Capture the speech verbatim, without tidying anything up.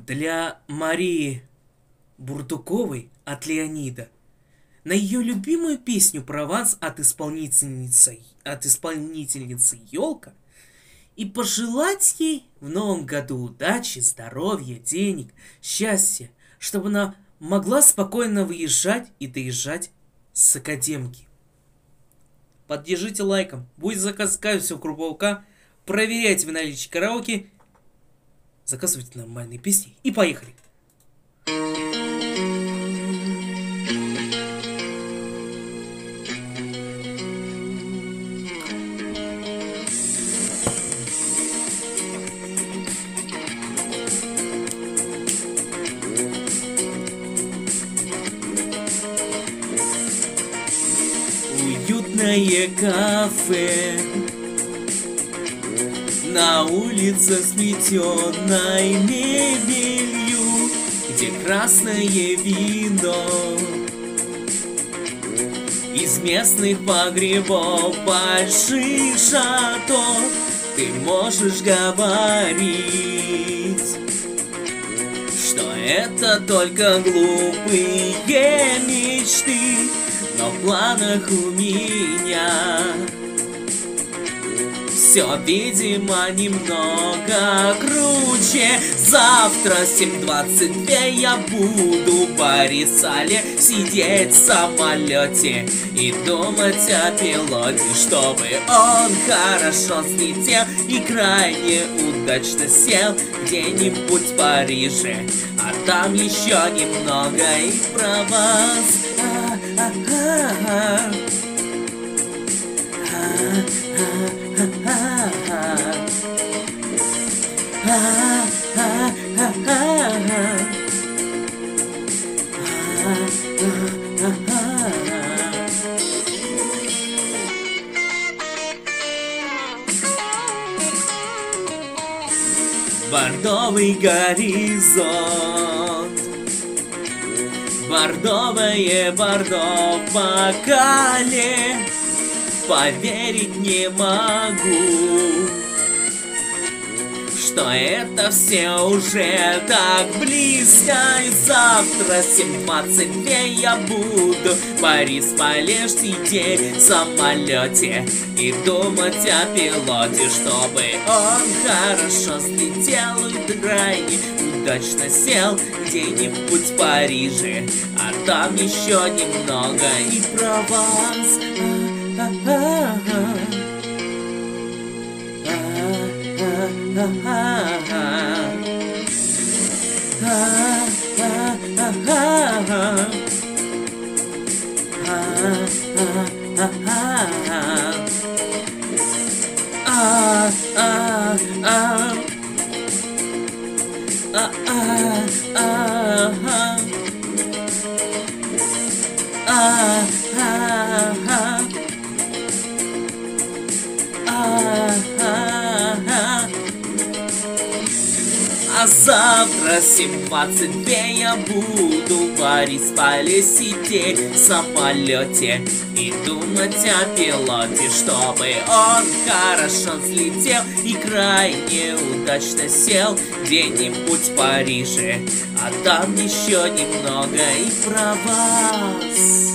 Для Марии Бурдуковой от Леонида. На ее любимую песню «Прованс» от исполнительницы, от исполнительницы Ёлка. И пожелать ей в новом году удачи, здоровья, денег, счастья, чтобы она могла спокойно выезжать и доезжать с академки. Поддержите лайком, будет заказать все в группу ВК, проверяйте в наличии караоке, заказывайте нормальные песни и поехали! Уютное кафе на улице с плетеной мебелью, где красное вино из местных погребов, больших шато. Ты можешь говорить, что это только глупые мечты, но в планах у меня все, видимо, немного круче. Завтра семь двадцать два я буду в Борисале сидеть в самолете и думать о пилоте, чтобы он хорошо взлетел и крайне удачно сел где-нибудь в Париже, а там еще немного и Прованс. А-а-а-а. Бордовый горизонт, бордовое бордо в бокале. Поверить не могу, что это все уже так близко. И завтра семь двадцать два я буду в Борисполе сидеть в самолете и думать о пилоте, чтобы он хорошо взлетел и крайне удачно сел где-нибудь в Париже, а там еще немного и Прованс. А завтра семь двадцать два я буду в Борисполе сидеть в самолете и думать о пилоте, чтобы он хорошо взлетел и крайне удачно сел где-нибудь в Париже, а там еще немного и Прованс.